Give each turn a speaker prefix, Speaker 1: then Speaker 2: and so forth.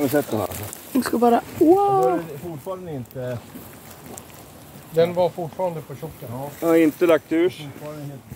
Speaker 1: du sett den här?
Speaker 2: Jag ska bara... Wow!
Speaker 1: Fortfarande inte...
Speaker 3: Den var fortfarande på tjocken.
Speaker 1: Jag har inte lagt ur.
Speaker 3: Fortfarande helt